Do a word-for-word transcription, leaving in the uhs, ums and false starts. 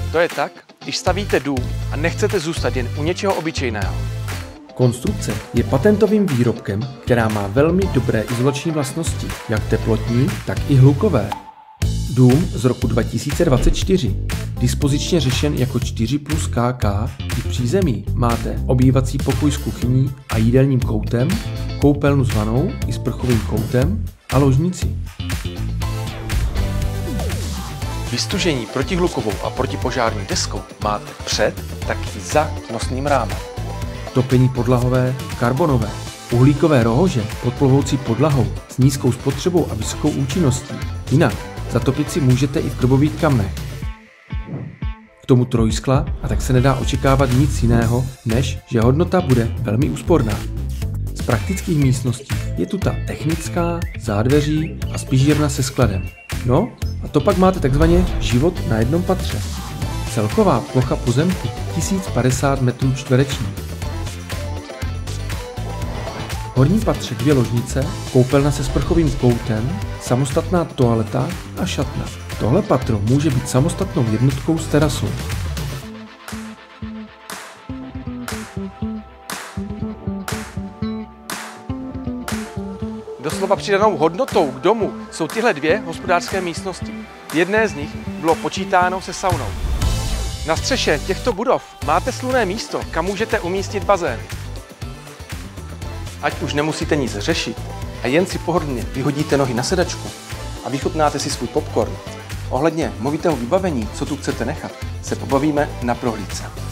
To je tak, když stavíte dům a nechcete zůstat jen u něčeho obyčejného. Konstrukce je patentovým výrobkem, která má velmi dobré izolační vlastnosti, jak teplotní, tak i hlukové. Dům z roku dva tisíce dvacet čtyři, dispozičně řešen jako čtyři plus K K, i v přízemí máte obývací pokoj s kuchyní a jídelním koutem, koupelnu s vanou i s prchovým koutem a ložnici. Vystužení protihlukovou a protipožární deskou máte před, tak i za nosným rámem. Topení podlahové, karbonové, uhlíkové rohože pod plovoucí podlahou s nízkou spotřebou a vysokou účinností. Jinak zatopit si můžete i v krbových kamnech. K tomu trojskla, a tak se nedá očekávat nic jiného, než že hodnota bude velmi úsporná. Z praktických místností je tu ta technická, zádveří a spižírna se skladem. No a to pak máte takzvaně život na jednom patře. Celková plocha pozemku tisíc padesát metrů čtverečních. V horním patře dvě ložnice, koupelna se sprchovým koutem, samostatná toaleta a šatna. Tohle patro může být samostatnou jednotkou s terasou. Doslova přidanou hodnotou k domu jsou tyhle dvě hospodářské místnosti. Jedné z nich bylo počítáno se saunou. Na střeše těchto budov máte slunné místo, kam můžete umístit bazén. Ať už nemusíte nic řešit a jen si pohodlně vyhodíte nohy na sedačku a vychutnáte si svůj popcorn. Ohledně movitého vybavení, co tu chcete nechat, se pobavíme na prohlídce.